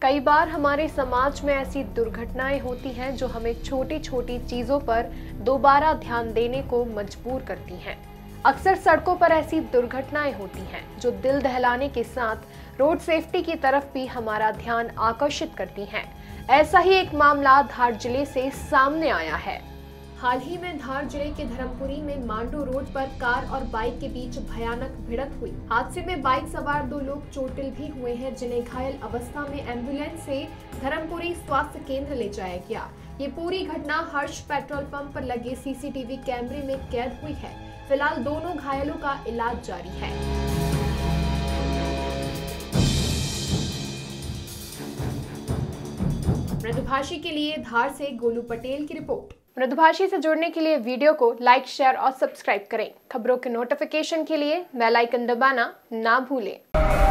कई बार हमारे समाज में ऐसी दुर्घटनाएं होती हैं जो हमें छोटी छोटी चीजों पर दोबारा ध्यान देने को मजबूर करती हैं। अक्सर सड़कों पर ऐसी दुर्घटनाएं होती हैं जो दिल दहलाने के साथ रोड सेफ्टी की तरफ भी हमारा ध्यान आकर्षित करती हैं। ऐसा ही एक मामला धार जिले से सामने आया है। हाल ही में धार जिले के धर्मपुरी में मांडू रोड पर कार और बाइक के बीच भयानक भिड़ंत हुई। हादसे में बाइक सवार 2 लोग चोटिल भी हुए हैं, जिन्हें घायल अवस्था में एम्बुलेंस से धर्मपुरी स्वास्थ्य केंद्र ले जाया गया। ये पूरी घटना हर्ष पेट्रोल पंप पर लगे सीसीटीवी कैमरे में कैद हुई है। फिलहाल दोनों घायलों का इलाज जारी है। मृदुभाषी के लिए धार से गोलू पटेल की रिपोर्ट। मृदुभाषी से जुड़ने के लिए वीडियो को लाइक, शेयर और सब्सक्राइब करें। खबरों के नोटिफिकेशन के लिए बेल आइकन दबाना ना भूलें।